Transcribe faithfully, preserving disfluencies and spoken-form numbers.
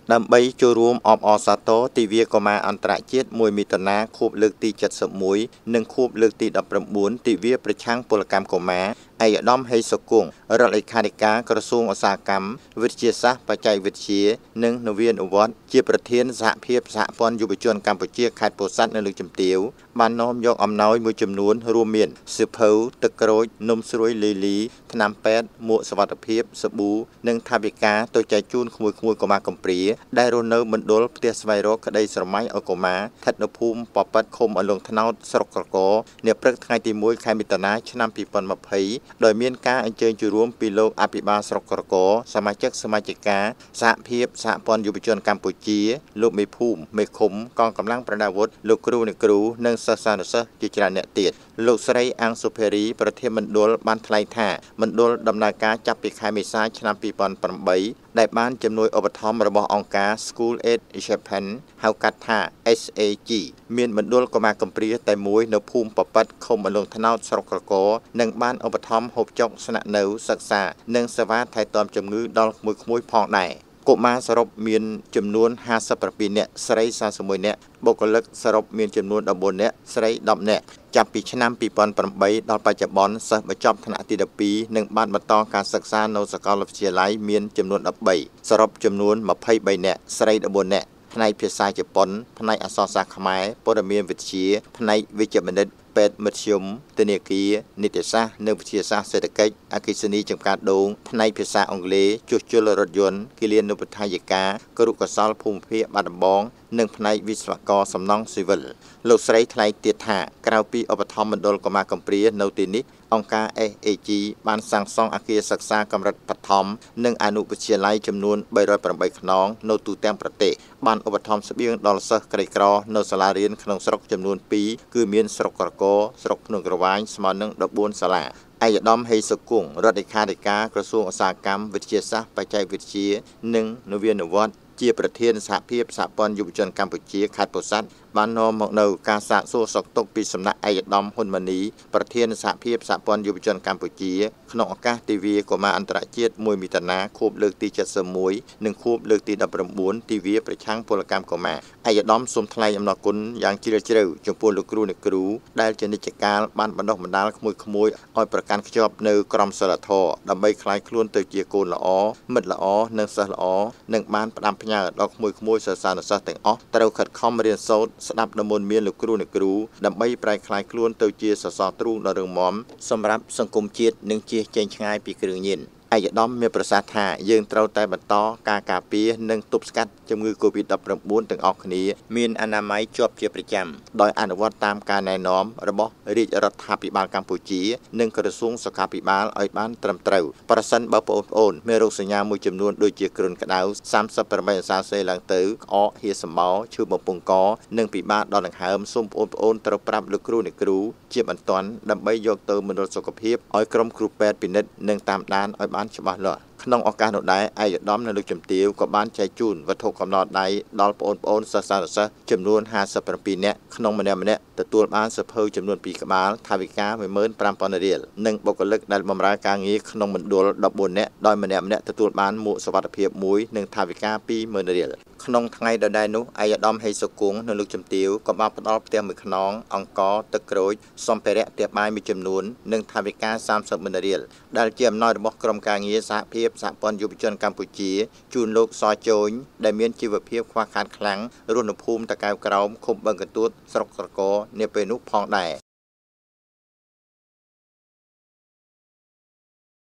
ដើម្បីចូលរួមអបអរសាទរទិវាកុមារអន្តរជាតិមួយមិថុនាខួបលើកទីเจ็ดสิบเอ็ดនិងខួបលើកទីสิบเก้าទិវាប្រឆាំងពលកម្មកុមារឯកឧត្តមហេងសុគង្គរដ្ឋលេខាធិការក្រសួងឧស្សាហកម្មវិទ្យាសាស្ត្របច្ចេកវិទ្យានិងនវានុវត្តន៍ជាប្រធានសហភាពសហព័ន្ធយុវជនកម្ពុជាខេត្តពោធិ៍សាត់នៅលើកជំទាវបាននាំយកអំណោយមួយចំនួនរួមមានសៀវភៅទឹកក្រូចនំស្រួយលីលីថ្នាំពេទ្យមួកសុវត្ថិភាពសាប៊ូនិងថវិកាទៅចែកជូនក្មួយៗកុមារកំព្រាដែលរស់នៅមណ្ឌលផ្ទះស្វែងរកក្តីស្រមៃឲ្យកុមារស្ថិតនៅភូមិប៉ប៉ិតឃុំអលងថ្នោតស្រុកក្រកនាព្រឹកថ្ងៃទីមួយខែមិថុនាឆ្នាំពីរពាន់ยี่สิบដោយមានការអញ្ជើញចូលរួមពីលោកអភិបាលស្រុកក្រកសមាជិកសមាជិកាសហភាពសហព័ន្ធយុវជនកម្ពុជាលោកមេភូមិមេឃុំកងកម្លាំងប្រដាប់អាវុធលោកគ្រូអ្នកគ្រូនិងសិស្សានុសិស្សជាច្រើនអ្នកទៀតលោកស្រីអាំងសុភេរីប្រធានមណ្ឌលបានថ្លែងថាមណ្ឌលដំណើរការចាប់ពីខែមេសាឆ្នាំពីរពាន់ប្រាំeightដែលបានជំនួយឧបត្ថម្ភរបស់អង្គការ School Aid Japan ហៅកាត់ថា S A G មានមណ្ឌលកុមារកំព្រាតែមួយនៅភូមិប៉ប៉ិតឃុំអលងថ្នោតស្រុកក្រកនិងបានឧបត្ថម្ភហូបចុកស្នាក់នៅសិក្សានិងសេវាថែទាំជំងឺដល់ក្មួយៗផងដែរកុមារសរុបមានចំនួនห้าสิบเจ็ดនាក់ស្រីសามสิบเอ็ดនាក់បុគ្គលិកសរុបមានចំនួនสิบสี่នាក់ស្រីtenនាក់ចាប់ពីឆ្នាំពីរពាន់ប្រាំeightដល់បច្ចុប្បន្នសិស្សបញ្ចប់ថ្នាក់ទីtwelveនិងបានបន្តការសិក្សានៅសាកលវិទ្យាល័យមានចំនួនthirteenសរុបចំនួនtwenty-threeនាក់ស្រីfourteenនាក់ផ្នែកភាសាជប៉ុនផ្នែកអក្សរសាស្ត្រខ្មែរព័ត៌មានវិទ្យាផ្នែកវិជ្ជាបណ្ឌិតពេទ្យមធ្យមធនាគារនីតិសាស្ត្រនិងវិទ្យាសាស្ត្រសេដ្ឋកិច្ចអគ្គិសនីចំការដូងផ្នែកភាសាអង់គ្លេសជួសជុលរថយន្តគិលានុបដ្ឋាយិកាគរុកោសល្យភូមិភាគបាត់ដំបងនិងផ្នែកវិស្វករសំណង់ស៊ីវិលលោកស្រីថ្លែងទៀតថាក្រៅពីឧបត្ថម្ភមណ្ឌលកុមារកំព្រានៅទីនេះអង្គការ S A G បានសាងសង់អគារសិក្សាកម្រិតបឋមនិងអនុវិទ្យាល័យចំនួនthree hundred eightខ្នងនៅទូទាំងប្រទេសបានឧបត្ថម្ភស្បៀងដល់សិស្សក្រីក្រនៅសាលារៀនក្នុងស្រុកចំនួនtwoគឺមានស្រុកក្រកស្រុកភ្នំក្រវាញស្មើនឹងfourteenសាលាឯកឧត្តមហេងសុគង្គរដ្ឋលេខាធិការក្រសួងឧស្សាហកម្មវិទ្យាសាស្ត្របច្ចេកវិទ្យានិងនវានុវត្តន៍ជាប្រធានសហភាពសហព័ន្ធយុវជនកម្ពុជាខេត្តពោធិ៍សាត់បាននាំមកនៅការសាកសួរសុខទុក្ខពីសំណាក់ឯកឧត្តមហ៊ុនម៉ាណីប្រធានសហភាពសហព័ន្ធយុវជនកម្ពុជាក្នុងឱកាសទិវាកុមារអន្តរជាតិមួយមិថុនាខួបលើកទីseventy oneនិងខួបលើកទីnineteenទិវាប្រឆាំងពលកម្មកុមារឯកឧត្តមសូមថ្លែងអំណរគុណយ៉ាងជ្រាលជ្រៅចំពោះលោកគ្រូអ្នកគ្រូដែលជានិច្ចកាលបានបណ្ដុះបណ្ដាលក្មួយៗឲ្យប្រកាន់ខ្ជាប់នៅក្រមសីលធម៌ដើម្បីក្លាយខ្លួនទៅជាកូនល្អមិត្តល្អនិងសិស្សល្អនិងបានផ្ដាំផ្ញើដល់ក្មួយៗសិស្សានុសិស្សទាំងអស់ត្រូវខិតខំរៀនសូត្រស្ដាប់ដំបូន្មានលោកគ្រូអ្នកគ្រូដើម្បីប្រែក្លាយខ្លួនទៅជាសសរទ្រូងដ៏រឹងមាំសម្រាប់សង្គមជាតិនិងជៀសចេញឆ្ងាយពីគ្រឿងញៀនឯកឧត្តមមានប្រសាសន៍ថាយើងត្រូវតែបន្តការការពារនិងទប់ស្កាត់ជំងឺ COVID nineteen ទាំងអស់គ្នាមានអនាម័យជាប់ជាប្រចាំដោយអនុវត្តតាមការណែនាំរបស់រាជរដ្ឋាភិបាលកម្ពុជានិងក្រសួងសុខាភិបាលឲ្យបានត្រឹមត្រូវប្រសិនបើបងប្អូនមានរោគសញ្ញាមួយចំនួនដូចជាគ្រុនក្តៅthirty-eightអង្សាសេឡើងទៅក្អកហៀសម្បោរឈឺបំពង់កនិងពិបាកដល់ដង្ហើមសូមបងប្អូនត្រូវប្រាប់លោកគ្រូអ្នកគ្រូជាបន្ទាន់ដើម្បីយកទៅមណ្ឌលសុខភាពឲ្យក្រុមគ្រូពេទ្យពិនិត្យនិងតាមដានឲ្យបានច្បាស់លាស់ក្នុងឱកាសនោះដែរឯកឧត្តមនៅលើជំទាវក៏បានចែកជូនវត្ថុកំណត់ដៃដល់បងប្អូនសិស្សានុសិស្សចំនួនfifty-sevenនាក់ក្នុងម្នាក់ម្នាក់ទទួលបានសៀវភៅចំនួនtwoក្បាលថវិកាone thousand five hundredរៀលនិងបុគ្គលិកដែលបម្រើការងារក្នុងមណ្ឌលfourteenនាក់ដោយម្នាក់ម្នាក់ទទួលបានមួកសុវត្ថិភាពមួយនិងថវិកាtwo thousandរៀលក្នុងថ្ងៃដដែលនោះឯកឧត្តមហេងសុគង្គនៅលើជំទាវក៏បានផ្ដល់ផ្ទះមួយខ្នងអង្ករទឹកក្រូចសម្ភារៈផ្ទះបាយមួយចំនួននិងថវិកាthirty thousandរៀលដែលជាអំណោយរបស់ក្រុមការងារសហភាពសហព័ន្ធយុវជនកម្ពុជាជូនលោកសជូនដែលមានជីវភាពខ្វះខាតខ្លាំងរស់នៅភូមិតាកែវក្រោមឃុំបឹងកន្ទួតស្រុកក្រកនាពេលនោះផងដែរ